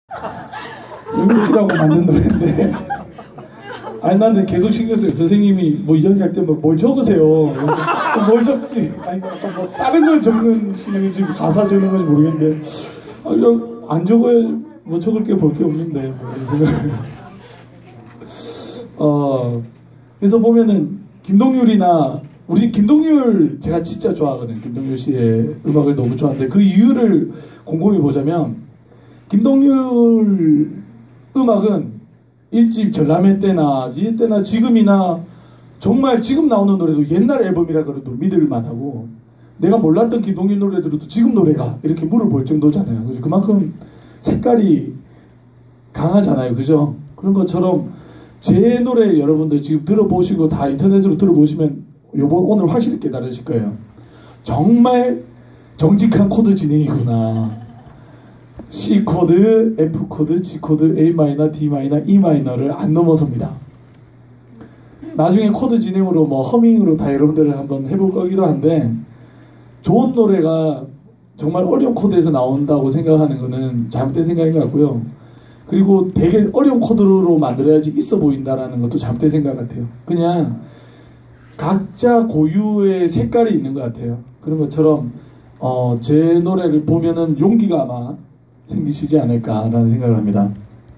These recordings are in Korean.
의미라고 만든 노래인데 아니 나는 계속 신경 써요. 선생님이 뭐 이야기할 때 뭘 적으세요. 뭘 적지? 아니 뭐 다른 걸 적는 신경인지 가사 적는 건지 모르겠는데 그냥 안 적어야 뭐 적을 게 볼 게 없는데 뭐 이런 생각을 그래서 보면은 김동률이나 우리 김동률 제가 진짜 좋아하거든요. 김동률 씨의 음악을 너무 좋아하는데 그 이유를 곰곰이 보자면 김동률 음악은 1집 전람회 때나 지금이나 정말 지금 나오는 노래도 옛날 앨범이라 그래도 믿을만하고 내가 몰랐던 김동률 노래 들어도 지금 노래가 이렇게 물어볼 정도잖아요. 그죠? 그만큼 색깔이 강하잖아요. 그죠? 그런 것처럼 제 노래 여러분들 지금 들어보시고 다 인터넷으로 들어보시면 오늘 확실히 깨달으실 거예요. 정말 정직한 코드 진행이구나. C 코드, F 코드, G 코드, A 마이너, D 마이너, E 마이너를 안 넘어섭니다. 나중에 코드 진행으로 뭐 허밍으로 다 여러분들을 한번 해볼 거기도 한데 좋은 노래가 정말 어려운 코드에서 나온다고 생각하는 거는 잘못된 생각인 것 같고요. 그리고 되게 어려운 코드로 만들어야지 있어 보인다라는 것도 잘못된 생각 같아요. 그냥 각자 고유의 색깔이 있는 것 같아요. 그런 것처럼 제 노래를 보면은 용기가 아마 생기시지 않을까라는 생각을 합니다.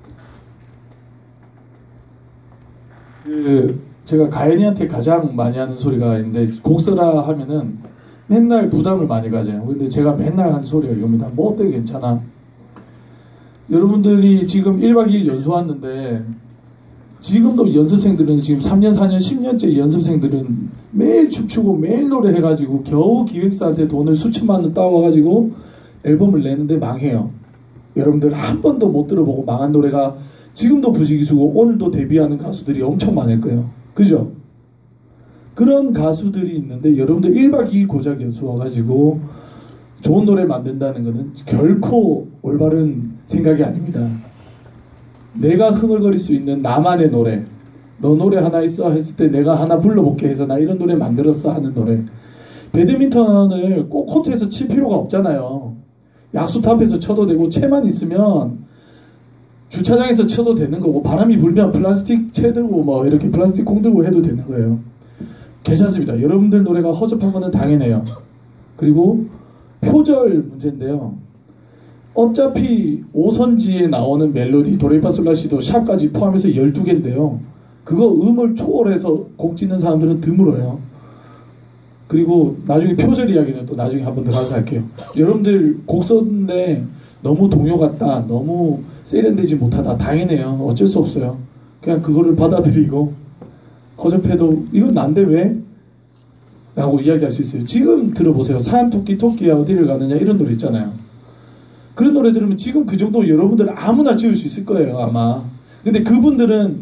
제가 가연이한테 가장 많이 하는 소리가 있는데 곡 써라 하면은 맨날 부담을 많이 가져요. 근데 제가 맨날 하는 소리가 이겁니다. 뭐 어때 괜찮아. 여러분들이 지금 1박 2일 연수 왔는데 지금도 연습생들은 지금 3년 4년 10년째 연습생들은 매일 춤추고 매일 노래해가지고 겨우 기획사한테 돈을 수천만 원 따와가지고 앨범을 내는데 망해요. 여러분들 한 번도 못 들어보고 망한 노래가 지금도 부지기수고 오늘도 데뷔하는 가수들이 엄청 많을 거예요. 그죠? 그런 가수들이 있는데 여러분들 1박 2일 고작 연수 와가지고 좋은 노래 만든다는 것은 결코 올바른 생각이 아닙니다. 내가 흥얼거릴 수 있는 나만의 노래, 너 노래 하나 있어 했을 때 내가 하나 불러볼게 해서 나 이런 노래 만들었어 하는 노래. 배드민턴을 꼭 코트에서 칠 필요가 없잖아요. 약수터 앞에서 쳐도 되고 채만 있으면 주차장에서 쳐도 되는 거고 바람이 불면 플라스틱 채 들고 뭐 이렇게 플라스틱 공 들고 해도 되는 거예요. 괜찮습니다. 여러분들 노래가 허접한 거는 당연해요. 그리고 표절 문제인데요. 어차피 5선지에 나오는 멜로디 도레미파솔라시도 샵까지 포함해서 12개인데요. 그거 음을 초월해서 곡 짓는 사람들은 드물어요. 그리고 나중에 표절 이야기는 또 나중에 한 번 더 가서 할게요. 여러분들 곡 썼는데 너무 동요 같다, 너무 세련되지 못하다, 당연해요. 어쩔 수 없어요. 그냥 그거를 받아들이고 허접해도 이건 난데 왜? 라고 이야기할 수 있어요. 지금 들어보세요. 산 토끼 토끼야 어디를 가느냐 이런 노래 있잖아요. 그런 노래 들으면 지금 그 정도 여러분들 아무나 지을 수 있을 거예요 아마. 근데 그분들은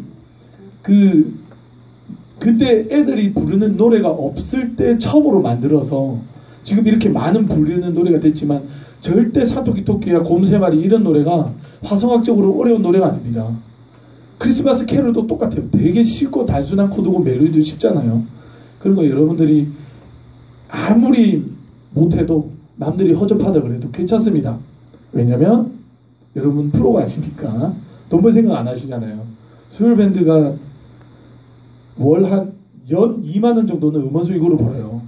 그때 애들이 부르는 노래가 없을 때 처음으로 만들어서 지금 이렇게 많은 부르는 노래가 됐지만 절대 산토끼 토끼야 곰3마리 이런 노래가 화성학적으로 어려운 노래가 아닙니다. 크리스마스 캐롤도 똑같아요. 되게 쉽고 단순한 코드고 멜로디도 쉽잖아요. 그런 거 여러분들이 아무리 못해도 남들이 허접하다 그래도 괜찮습니다. 왜냐면 여러분 프로가 아니니까 돈 벌 생각 안 하시잖아요. 수요일밴드가 월 한 연 2만원 정도는 음원 수익으로 벌어요.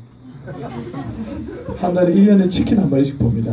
한 달에 1년에 치킨 한 마리씩 봅니다.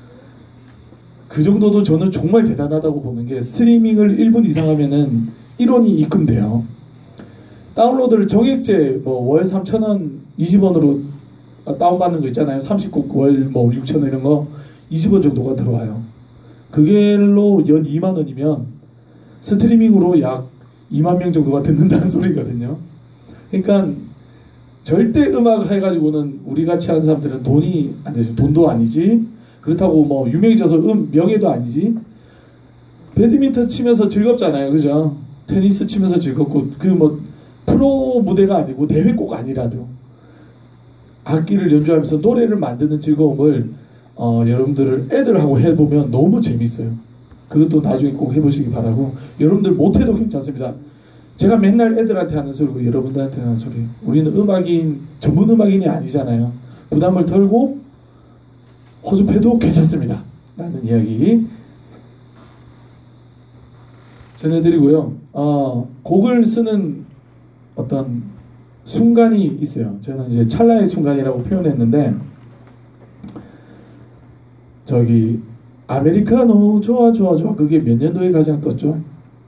그 정도도 저는 정말 대단하다고 보는 게 스트리밍을 1분 이상 하면은 1원이 입금돼요. 다운로드를 정액제 뭐 월 3,000원 20원으로 다운받는 거 있잖아요. 30곡 월 뭐 6,000원 이런 거 20원 정도가 들어와요. 그게로 연 2만원이면 스트리밍으로 약 2만 명 정도가 듣는다는 소리거든요. 그러니까 절대 음악 해가지고는 우리 같이 하는 사람들은 돈이 안 되죠. 돈도 아니지. 그렇다고 뭐 유명해져서 명예도 아니지. 배드민턴 치면서 즐겁잖아요. 그죠? 테니스 치면서 즐겁고 그 뭐 프로 무대가 아니고 대회 꼭 아니라도 악기를 연주하면서 노래를 만드는 즐거움을 여러분들을 애들하고 해보면 너무 재밌어요. 그것도 나중에 꼭 해보시기 바라고. 여러분들 못해도 괜찮습니다. 제가 맨날 애들한테 하는 소리고 여러분들한테 하는 소리. 우리는 음악인, 전문 음악인이 아니잖아요. 부담을 덜고 허접해도 괜찮습니다 라는 이야기 전해드리고요. 곡을 쓰는 어떤 순간이 있어요. 저는 이제 찰나의 순간이라고 표현했는데, 저기 아메리카노 좋아 좋아 좋아, 그게 몇 년도에 가장 떴죠?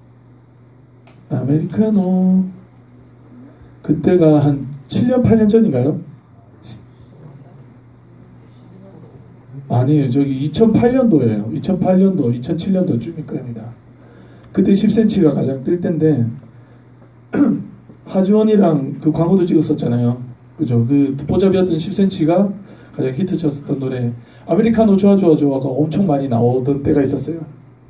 아메리카노, 그때가 한 7년 8년 전인가요? 아니에요. 저기 2008년도예요. 2008년도 2007년도쯤일 겁니다. 그때 10cm가 가장 뜰 때인데 하지원이랑 그 광고도 찍었었잖아요. 그죠? 그 듣보잡이었던 10cm가 가장 히트쳤었던 노래 아메리카노 좋아 좋아 좋아가 엄청 많이 나오던 때가 있었어요.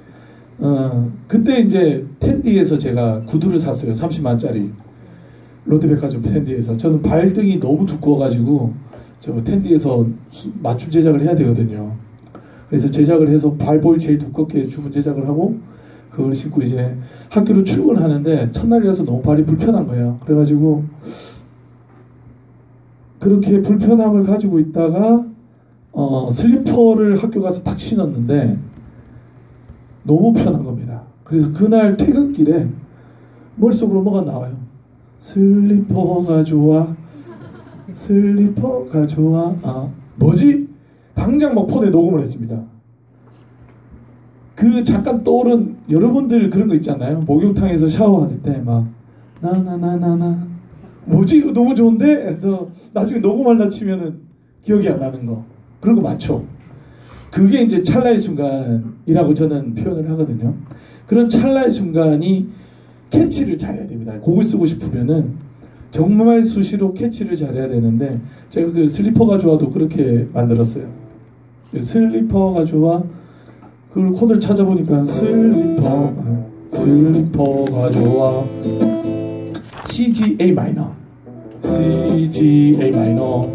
그때 이제 텐디에서 제가 구두를 샀어요. 30만짜리 롯데백화점 텐디에서. 저는 발등이 너무 두꺼워가지고 저 텐디에서 맞춤 제작을 해야 되거든요. 그래서 제작을 해서 발볼 제일 두껍게 주문 제작을 하고 그걸 신고 이제 학교로 출근하는데 첫날이라서 너무 발이 불편한 거예요. 그래가지고 그렇게 불편함을 가지고 있다가 슬리퍼를 학교 가서 딱 신었는데 너무 편한 겁니다. 그래서 그날 퇴근길에 머릿속으로 뭐가 나와요. 슬리퍼가 좋아, 슬리퍼가 좋아. 뭐지? 당장 막 폰에 녹음을 했습니다. 그 잠깐 떠오른, 여러분들 그런 거 있잖아요. 목욕탕에서 샤워할 때 막 나나나나나 뭐지? 이거 너무 좋은데? 나중에 녹음하려 치면은 기억이 안 나는 거, 그런 거 많죠. 그게 이제 찰나의 순간이라고 저는 표현을 하거든요. 그런 찰나의 순간이 캐치를 잘해야 됩니다. 곡을 쓰고 싶으면은 정말 수시로 캐치를 잘해야 되는데, 제가 그 슬리퍼가 좋아도 그렇게 만들었어요. 슬리퍼가 좋아, 그걸 코드를 찾아보니까 슬리퍼가 좋아, C, G, A 마이너, C, G, A 마이너,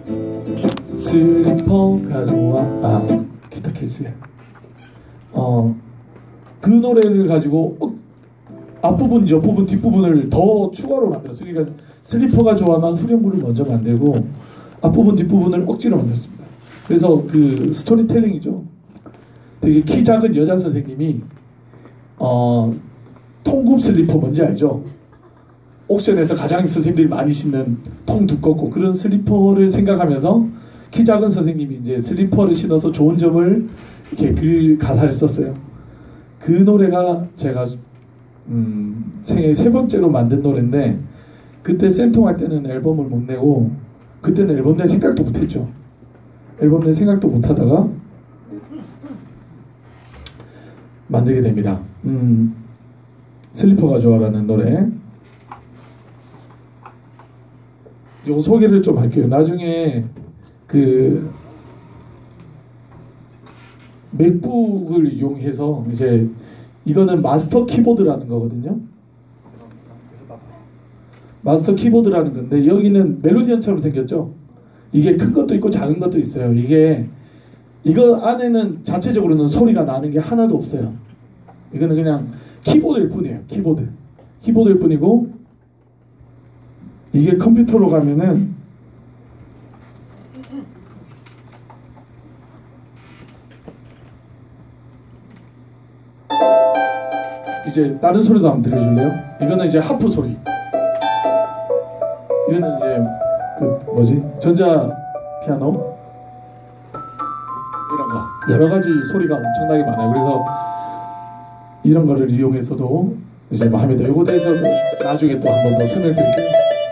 슬리퍼가 좋아. 기타 케이스에 그 노래를 가지고 앞부분, 옆부분, 뒷부분을 더 추가로 만들었어요. 그러니까 슬리퍼가 좋아만 후렴구를 먼저 만들고 앞부분, 뒷부분을 억지로 만들었습니다. 그래서 그 스토리텔링이죠. 되게 키 작은 여자 선생님이 통굽 슬리퍼 뭔지 알죠? 옥션에서 가장 선생님들이 많이 신는 통 두껍고 그런 슬리퍼를 생각하면서 키 작은 선생님이 이제 슬리퍼를 신어서 좋은 점을 이렇게 그 가사를 썼어요. 그 노래가 제가 생애 3번째로 만든 노래인데, 그때 쌤통할 때는 앨범을 못 내고, 그때는 앨범 낼 생각도 못 했죠. 앨범 낼 생각도 못 하다가 만들게 됩니다. 슬리퍼가 좋아라는 노래. 요 소개를 좀 할게요. 나중에 그 맥북을 이용해서 이제 이거는 마스터 키보드라는 거거든요. 마스터 키보드라는 건데 여기는 멜로디언처럼 생겼죠. 이게 큰 것도 있고 작은 것도 있어요. 이거 안에는 자체적으로는 소리가 나는 게 하나도 없어요. 이거는 그냥 키보드일 뿐이에요. 키보드일 뿐이고, 이게 컴퓨터로 가면은 이제 다른 소리도 한번 들려줄래요? 이거는 이제 하프 소리. 이거는 이제 그 뭐지? 전자 피아노 이런 거 여러 가지 소리가 엄청나게 많아요. 그래서 이런 거를 이용해서도 이제 뭐 합니다. 이거에 대해서도 나중에 또 한 번 더 설명드릴게요.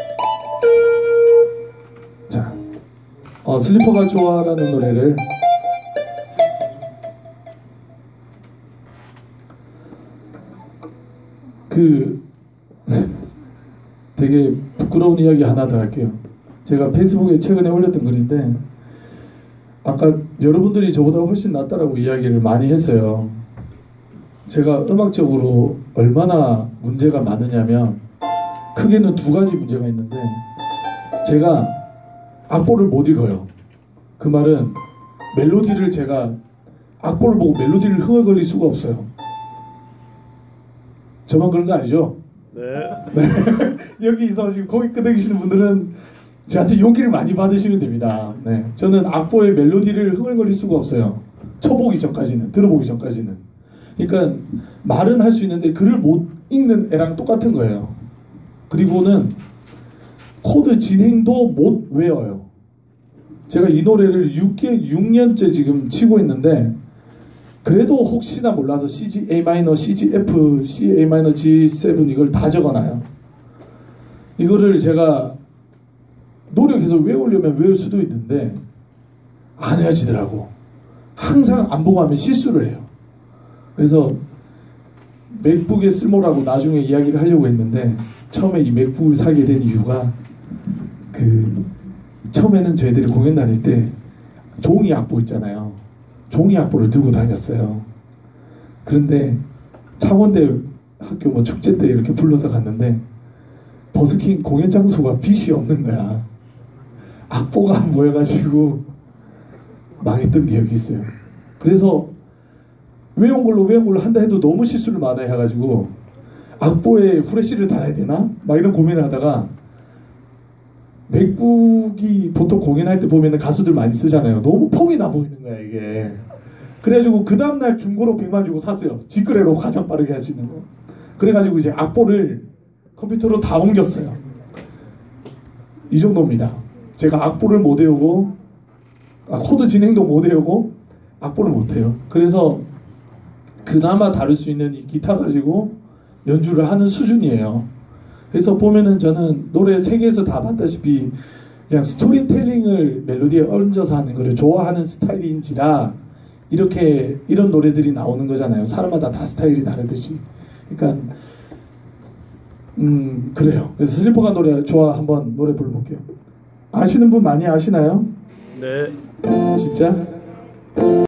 자, 슬리퍼가 좋아라는 노래를 되게 부끄러운 이야기 하나 더 할게요. 제가 페이스북에 최근에 올렸던 글인데, 아까 여러분들이 저보다 훨씬 낫다라고 이야기를 많이 했어요. 제가 음악적으로 얼마나 문제가 많으냐면, 크게는 2가지 문제가 있는데, 제가 악보를 못 읽어요. 그 말은 멜로디를, 제가 악보를 보고 멜로디를 흥얼거릴 수가 없어요. 저만 그런 거 아니죠? 네. 여기서 지금 고개 끄덕이시는 분들은 저한테 용기를 많이 받으시면 됩니다. 네. 저는 악보의 멜로디를 흥얼거릴 수가 없어요. 쳐보기 전까지는, 들어보기 전까지는. 그러니까 말은 할 수 있는데 글을 못 읽는 애랑 똑같은 거예요. 그리고는 코드 진행도 못 외워요. 제가 이 노래를 6년째 지금 치고 있는데 그래도 혹시나 몰라서 CG Am, CG F, C Am, G7 이걸 다 적어놔요. 이거를 제가 노력해서 외우려면 외울 수도 있는데 안 외워지더라고. 항상 안 보고 하면 실수를 해요. 그래서 맥북의 쓸모라고 나중에 이야기를 하려고 했는데 처음에 이 맥북을 사게 된 이유가 처음에는 저희들이 공연 다닐 때 종이 악보 있잖아요. 종이 악보를 들고 다녔어요. 그런데 창원대 학교 뭐 축제 때 이렇게 불러서 갔는데 버스킹 공연 장소가 빛이 없는 거야. 악보가 안 보여가지고 망했던 기억이 있어요. 그래서 외운 걸로 한다 해도 너무 실수를 많이 해가지고 악보에 후레쉬를 달아야 되나? 막 이런 고민을 하다가 맥북이 보통 공연할 때 보면 가수들 많이 쓰잖아요. 너무 폼이 나 보이는 거야 이게. 그래가지고 그 다음날 중고로 100만 주고 샀어요. 직거래로 가장 빠르게 할 수 있는 거. 그래가지고 이제 악보를 컴퓨터로 다 옮겼어요. 이 정도입니다. 제가 악보를 못 외우고 코드 진행도 못 외우고 악보를 못 해요. 그래서 그나마 다룰 수 있는 이 기타 가지고 연주를 하는 수준이에요. 그래서 보면은 저는 노래 세계에서 다 봤다시피 그냥 스토리텔링을 멜로디에 얹어서 하는 거를 좋아하는 스타일인지라 이런 노래들이 나오는 거잖아요. 사람마다 다 스타일이 다르듯이. 그러니까 그래요. 그래서 슬리퍼가 노래 한번 노래 불러볼게요. 아시는 분 많이 아시나요? 네. 진짜?